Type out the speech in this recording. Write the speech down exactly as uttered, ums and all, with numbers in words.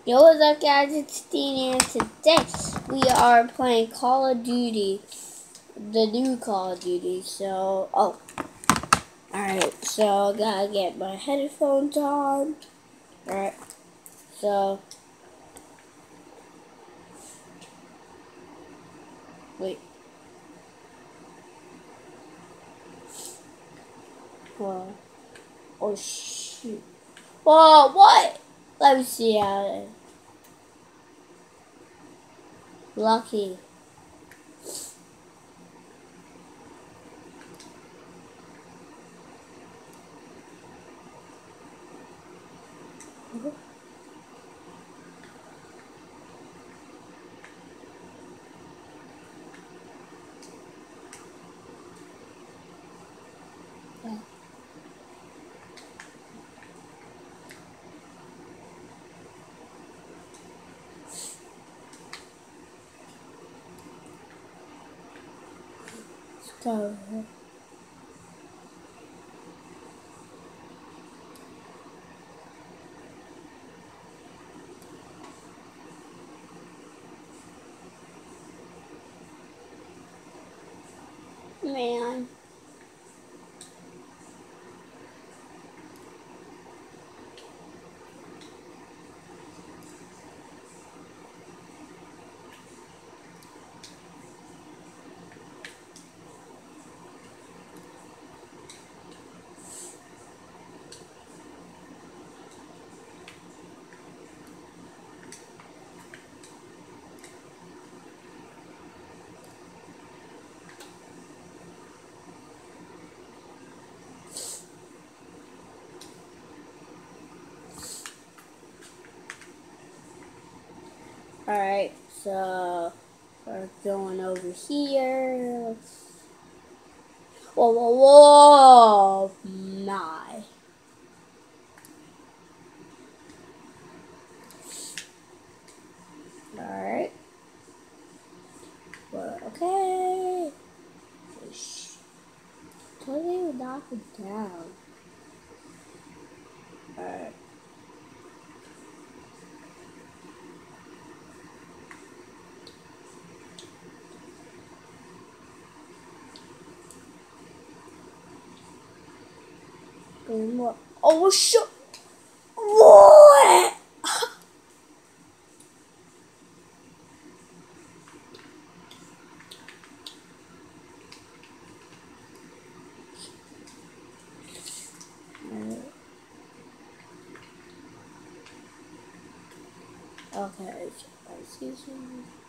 Yo, what's up, guys? It's Dean, and today we are playing Call of Duty, the new Call of Duty. So, oh, alright, so I gotta get my headphones on. Alright, so, wait. Whoa. Oh, shoot. Whoa, what? Let me see how. Lucky. Yeah. Let's go. Man. Alright, so we're going over here. Whoa, whoa, whoa! My. Alright. Well, okay. Shh. Totally knock it down. Alright. One more. Oh, shit! What? Okay, I see some.